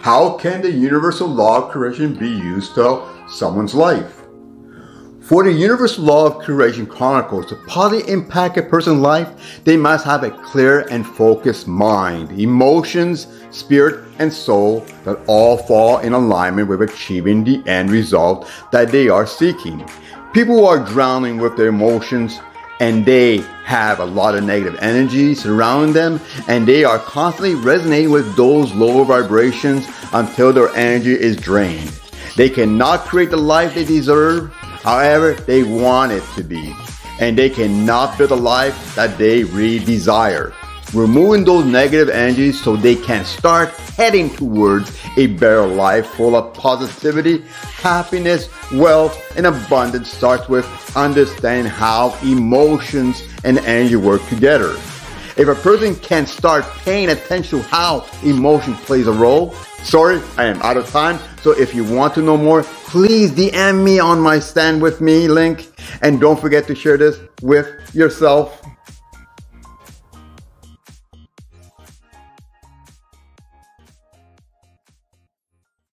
How can the universal law of creation be used to help someone's life? For the universal law of creation chronicles to positively impact a person's life, they must have a clear and focused mind, emotions, spirit, and soul that all fall in alignment with achieving the end result that they are seeking. People who are drowning with their emotions and they have a lot of negative energy surrounding them, and they are constantly resonating with those lower vibrations until their energy is drained. They cannot create the life they deserve, however they want it to be, and they cannot build a life that they really desire. Removing those negative energies so they can start heading towards a better life full of positivity, happiness, wealth, and abundance starts with understanding how emotions and energy work together. If a person can start paying attention to how emotion plays a role, sorry, I am out of time. So if you want to know more, please DM me on my Stand With Me link. And don't forget to share this with yourself.